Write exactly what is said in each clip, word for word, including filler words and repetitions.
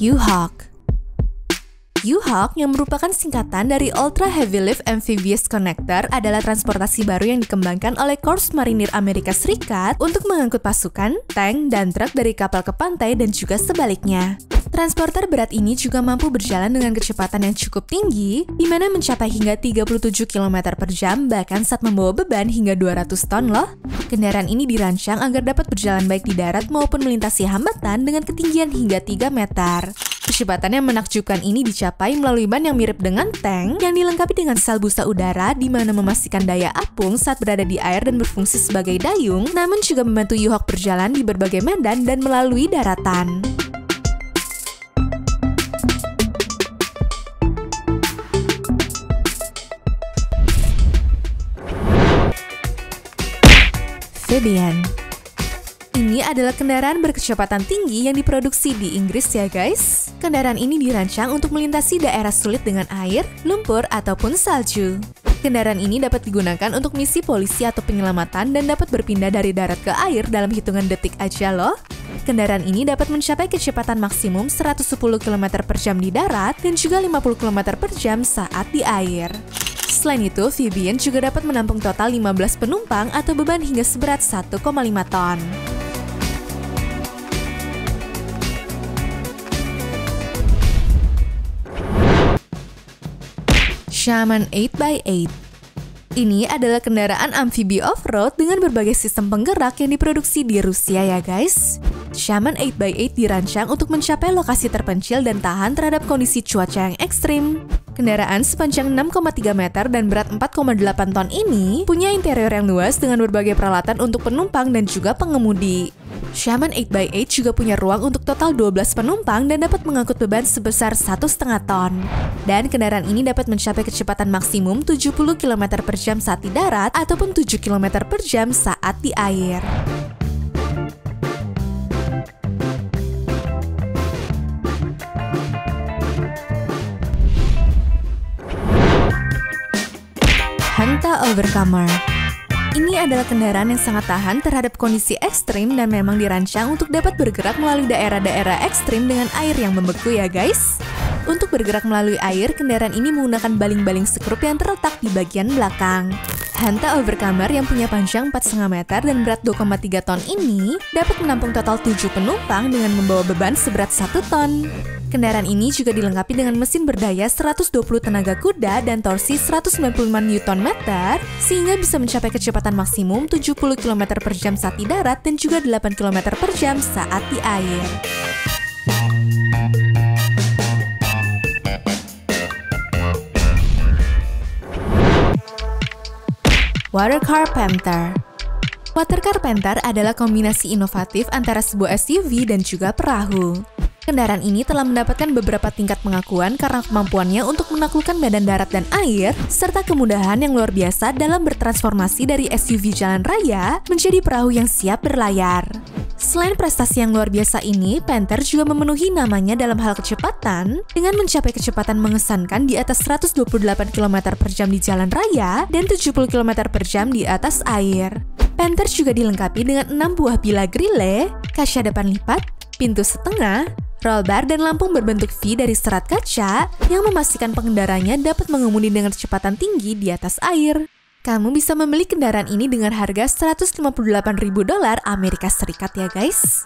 U-Hawk. U-Hawk yang merupakan singkatan dari Ultra Heavy Lift Amphibious Connector adalah transportasi baru yang dikembangkan oleh Korps Marinir Amerika Serikat untuk mengangkut pasukan, tank, dan truk dari kapal ke pantai dan juga sebaliknya. Transporter berat ini juga mampu berjalan dengan kecepatan yang cukup tinggi, di mana mencapai hingga tiga puluh tujuh kilometer per jam, bahkan saat membawa beban hingga dua ratus ton loh. Kendaraan ini dirancang agar dapat berjalan baik di darat maupun melintasi hambatan dengan ketinggian hingga tiga meter. Kecepatan yang menakjubkan ini dicapai melalui ban yang mirip dengan tank yang dilengkapi dengan sel busa udara di mana memastikan daya apung saat berada di air dan berfungsi sebagai dayung, namun juga membantu U-Hawk berjalan di berbagai medan dan melalui daratan. Fabian. Ini adalah kendaraan berkecepatan tinggi yang diproduksi di Inggris ya guys. Kendaraan ini dirancang untuk melintasi daerah sulit dengan air, lumpur, ataupun salju. Kendaraan ini dapat digunakan untuk misi polisi atau penyelamatan dan dapat berpindah dari darat ke air dalam hitungan detik aja loh. Kendaraan ini dapat mencapai kecepatan maksimum seratus sepuluh kilometer per jam di darat dan juga lima puluh kilometer per jam saat di air. Selain itu, Fabian juga dapat menampung total lima belas penumpang atau beban hingga seberat satu koma lima ton. Shaman eight by eight. Ini adalah kendaraan amfibi off-road dengan berbagai sistem penggerak yang diproduksi di Rusia ya guys. Shaman eight by eight dirancang untuk mencapai lokasi terpencil dan tahan terhadap kondisi cuaca yang ekstrim. Kendaraan sepanjang enam koma tiga meter dan berat empat koma delapan ton ini punya interior yang luas dengan berbagai peralatan untuk penumpang dan juga pengemudi. Shaman eight by eight juga punya ruang untuk total dua belas penumpang dan dapat mengangkut beban sebesar satu koma lima ton. Dan kendaraan ini dapat mencapai kecepatan maksimum tujuh puluh kilometer per jam saat di darat ataupun tujuh kilometer per jam saat di air. Hanta Overcomer. Ini adalah kendaraan yang sangat tahan terhadap kondisi ekstrim dan memang dirancang untuk dapat bergerak melalui daerah-daerah ekstrim dengan air yang membeku ya guys. Untuk bergerak melalui air, kendaraan ini menggunakan baling-baling sekrup yang terletak di bagian belakang. Hanta Overcomer yang punya panjang empat koma lima meter dan berat dua koma tiga ton ini dapat menampung total tujuh penumpang dengan membawa beban seberat satu ton. Kendaraan ini juga dilengkapi dengan mesin berdaya seratus dua puluh tenaga kuda dan torsi seratus sembilan puluh lima newton meter sehingga bisa mencapai kecepatan maksimum tujuh puluh kilometer per jam saat di darat dan juga delapan kilometer per jam saat di air. Watercar Panther. Watercar Panther adalah kombinasi inovatif antara sebuah S U V dan juga perahu. Kendaraan ini telah mendapatkan beberapa tingkat pengakuan karena kemampuannya untuk menaklukkan medan darat dan air, serta kemudahan yang luar biasa dalam bertransformasi dari S U V jalan raya menjadi perahu yang siap berlayar. Selain prestasi yang luar biasa ini, Panther juga memenuhi namanya dalam hal kecepatan dengan mencapai kecepatan mengesankan di atas seratus dua puluh delapan kilometer per jam di jalan raya dan tujuh puluh kilometer per jam di atas air. Panther juga dilengkapi dengan enam buah bila grille, kaca depan lipat, pintu setengah, roll bar dan lampu berbentuk V dari serat kaca yang memastikan pengendaranya dapat mengemudi dengan kecepatan tinggi di atas air. Kamu bisa membeli kendaraan ini dengan harga seratus lima puluh delapan ribu dolar Amerika Serikat ya guys.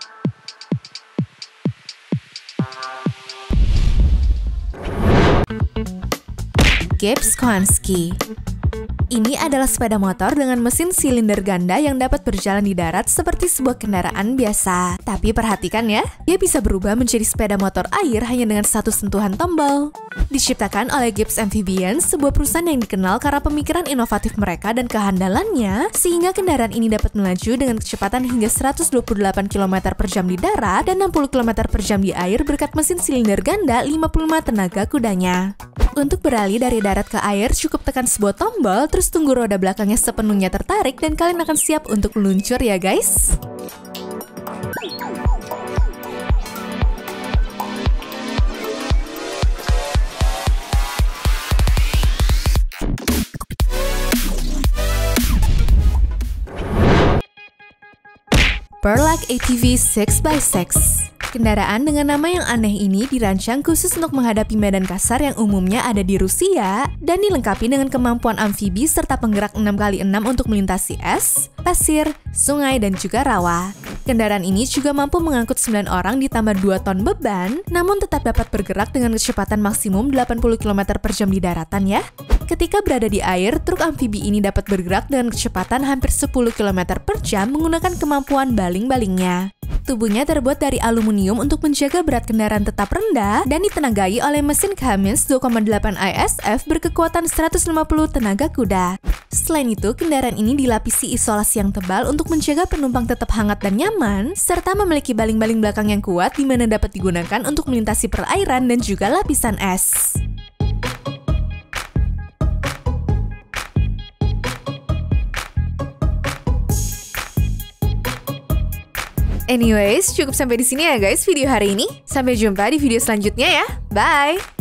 Gibbs Kwanski. Ini adalah sepeda motor dengan mesin silinder ganda yang dapat berjalan di darat seperti sebuah kendaraan biasa. Tapi perhatikan ya, dia bisa berubah menjadi sepeda motor air hanya dengan satu sentuhan tombol. Diciptakan oleh Gibbs Amphibians, sebuah perusahaan yang dikenal karena pemikiran inovatif mereka dan kehandalannya, sehingga kendaraan ini dapat melaju dengan kecepatan hingga seratus dua puluh delapan kilometer per jam di darat dan enam puluh kilometer per jam di air berkat mesin silinder ganda lima puluh lima tenaga kudanya. Untuk beralih dari darat ke air, cukup tekan sebuah tombol, terus tunggu roda belakangnya sepenuhnya tertarik dan kalian akan siap untuk meluncur ya guys. Perlak A T V six by six. Kendaraan dengan nama yang aneh ini dirancang khusus untuk menghadapi medan kasar yang umumnya ada di Rusia dan dilengkapi dengan kemampuan amfibi serta penggerak enam kali enam untuk melintasi es, pasir, sungai, dan juga rawa. Kendaraan ini juga mampu mengangkut sembilan orang ditambah dua ton beban, namun tetap dapat bergerak dengan kecepatan maksimum delapan puluh kilometer per jam di daratan ya. Ketika berada di air, truk amfibi ini dapat bergerak dengan kecepatan hampir sepuluh kilometer per jam menggunakan kemampuan baling-balingnya. Tubuhnya terbuat dari aluminium untuk menjaga berat kendaraan tetap rendah dan ditenagai oleh mesin Cummins dua koma delapan I S F berkekuatan seratus lima puluh tenaga kuda. Selain itu, kendaraan ini dilapisi isolasi yang tebal untuk menjaga penumpang tetap hangat dan nyaman, serta memiliki baling-baling belakang yang kuat di mana dapat digunakan untuk melintasi perairan dan juga lapisan es. Anyways, cukup sampai di sini ya guys video hari ini. Sampai jumpa di video selanjutnya ya. Bye!